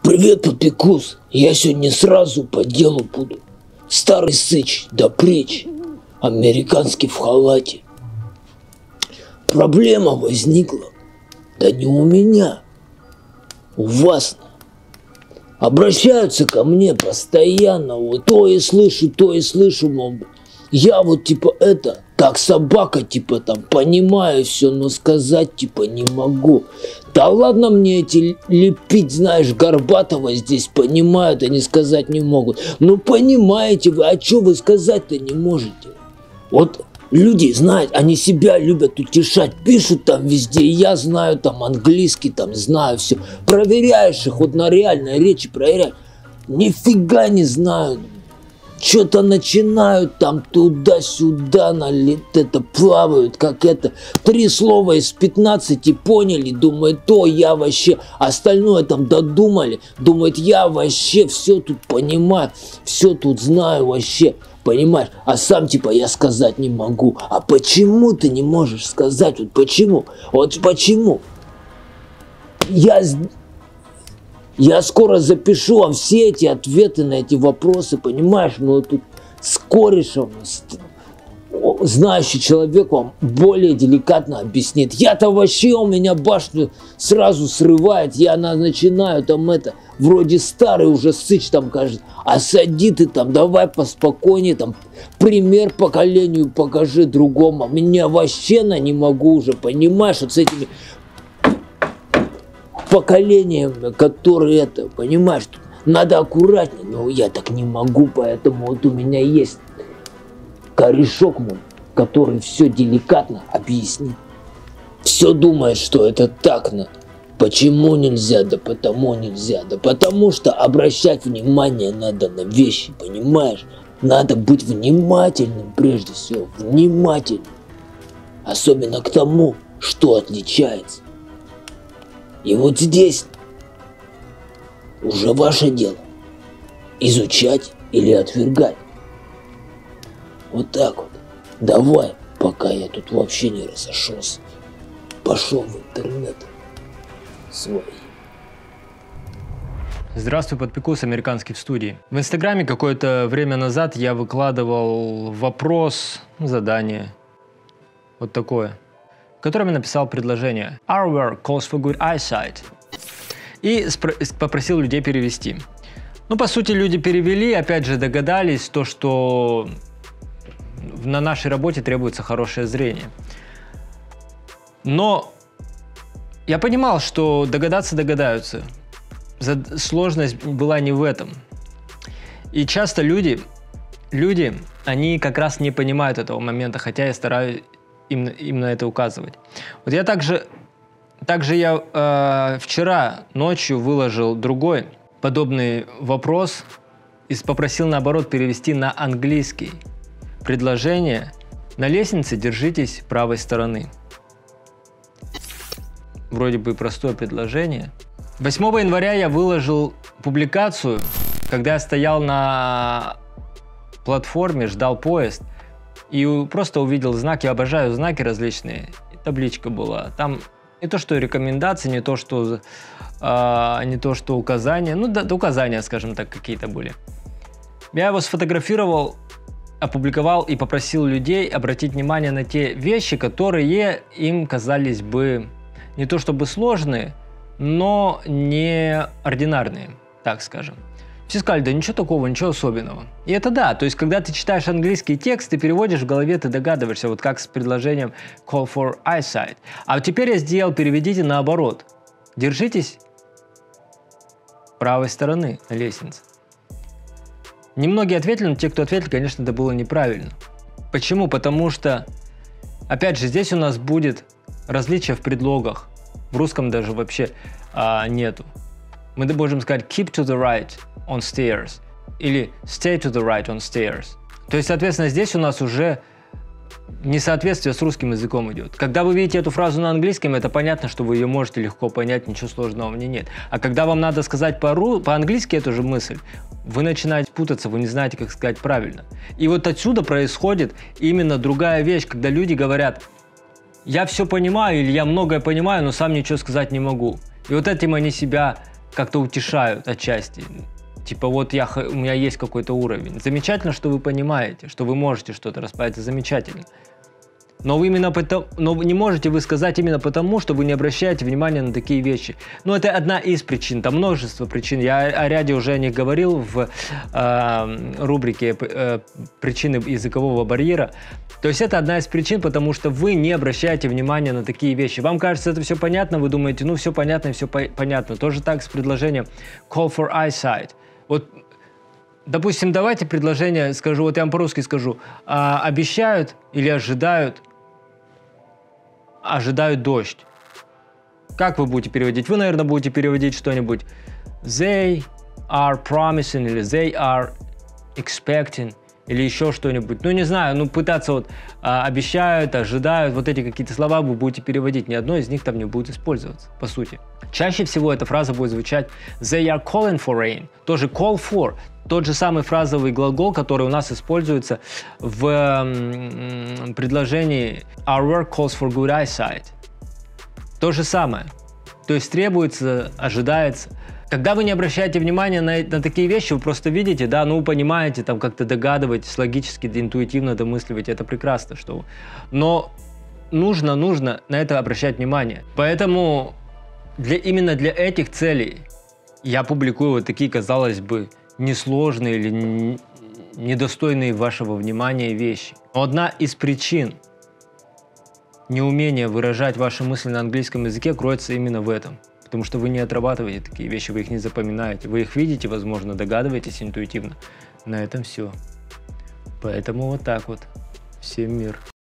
Привет, Папикус. Я сегодня сразу по делу буду. Старый сыч, да пречь. Американский в халате. Проблема возникла. Да не у меня. У вас. Обращаются ко мне постоянно. Вот то и слышу, мол, я вот типа это, как собака, типа там, понимаю все, но сказать типа не могу. Да ладно мне эти лепить, знаешь, Горбатова здесь понимают, они сказать не могут. Ну понимаете вы, а что вы сказать-то не можете? Вот люди знают, они себя любят утешать, пишут там везде, я знаю там английский, там знаю все. Проверяешь их, вот на реальной речи проверяешь. Нифига не знают. Что-то начинают там туда-сюда, это плавают, как это. 3 слова из 15 поняли, думают, то я вообще, остальное там додумали. Думают, я вообще все тут понимаю, все тут знаю вообще, понимаешь. А сам типа я сказать не могу. А почему ты не можешь сказать? Вот почему? Вот почему? Я скоро запишу вам все эти ответы на эти вопросы, понимаешь? Но тут с корешем, знающий человек вам более деликатно объяснит. Я-то вообще, у меня башню сразу срывает, я начинаю там это, вроде старый уже сыч там, кажется, осади ты там, давай поспокойнее там, пример поколению покажи другому. Меня вообще не могу уже, понимаешь, вот с этими поколением, которые это, понимаешь, надо аккуратнее, но я так не могу, поэтому вот у меня есть корешок мой, который все деликатно объяснит. Все думает, что это так, почему нельзя, да потому нельзя, да потому что обращать внимание надо на вещи, понимаешь, надо быть внимательным прежде всего, внимательным, особенно к тому, что отличается. И вот здесь уже ваше дело изучать или отвергать. Вот так вот. Давай, пока я тут вообще не разошелся. Пошел в интернет свой. Здравствуй, Папикус, американский в студии. В Инстаграме какое-то время назад я выкладывал вопрос, задание, вот такое, в котором я написал предложение Our work calls for good eyesight и попросил людей перевести. Ну, по сути, люди перевели, опять же, догадались, то, что на нашей работе требуется хорошее зрение. Но я понимал, что догадаются. Сложность была не в этом. И часто люди, они как раз не понимают этого момента, хотя я стараюсь им на это указывать. Вот я также я вчера ночью выложил другой подобный вопрос и попросил наоборот перевести на английский. Предложение: на лестнице держитесь правой стороны. Вроде бы простое предложение. 8 января я выложил публикацию, когда я стоял на платформе, ждал поезд. И просто увидел знак, я обожаю знаки различные, и табличка была. Там не то что рекомендации, не то что указания, ну да, указания, скажем так, какие-то были. Я его сфотографировал, опубликовал и попросил людей обратить внимание на те вещи, которые им казались бы не то чтобы сложные, но не ординарные, так скажем. Все сказали, да ничего такого, ничего особенного. И это да, то есть когда ты читаешь английский текст, ты переводишь в голове, ты догадываешься, вот как с предложением call for eyesight. А вот теперь я сделал, переведите наоборот. Держитесь правой стороны на лестнице. Немногие ответили, но те, кто ответили, конечно, это было неправильно. Почему? Потому что, опять же, здесь у нас будет различие в предлогах. В русском даже вообще нету. Мы можем сказать keep to the right on stairs или stay to the right on stairs. То есть, соответственно, здесь у нас уже несоответствие с русским языком идет. Когда вы видите эту фразу на английском, это понятно, что вы ее можете легко понять, ничего сложного в ней нет. А когда вам надо сказать по-английски эту же мысль, вы начинаете путаться, вы не знаете, как сказать правильно. И вот отсюда происходит именно другая вещь, когда люди говорят: я все понимаю или я многое понимаю, но сам ничего сказать не могу. И вот этим они себя как-то утешают отчасти. Типа вот у меня есть какой-то уровень. Замечательно, что вы понимаете, что вы можете что-то распаять, это замечательно. Но не можете вы сказать именно потому, что вы не обращаете внимания на такие вещи. Ну, это одна из причин, там множество причин. Я о ряде уже о них говорил в рубрике «Причины языкового барьера». То есть это одна из причин, потому что вы не обращаете внимания на такие вещи. Вам кажется, это все понятно, вы думаете, ну, все понятно, все понятно. Тоже так с предложением «call for eyesight». Вот, допустим, давайте предложение скажу, вот я вам по-русски скажу. Обещают или ожидают дождь. Как вы будете переводить? Вы, наверное, будете переводить что-нибудь they are promising или they are expecting или еще что-нибудь. Ну, не знаю, ну, пытаться вот обещают, ожидают, вот эти какие-то слова вы будете переводить. Ни одно из них там не будет использоваться, по сути. Чаще всего эта фраза будет звучать they are calling for rain. Тоже call for. Тот же самый фразовый глагол, который у нас используется в предложении our work calls for good eyesight. То же самое. То есть требуется, ожидается. Когда вы не обращаете внимания на такие вещи, вы просто видите, да, ну, понимаете, там как-то догадываетесь, логически, интуитивно домысливаете, это прекрасно, что... Но нужно на это обращать внимание. Поэтому именно для этих целей я публикую вот такие, казалось бы, несложные или недостойные вашего внимания вещи. Но одна из причин неумения выражать ваши мысли на английском языке кроется именно в этом. Потому что вы не отрабатываете такие вещи, вы их не запоминаете. Вы их видите, возможно, догадываетесь интуитивно. На этом все. Поэтому вот так вот. Всем мир.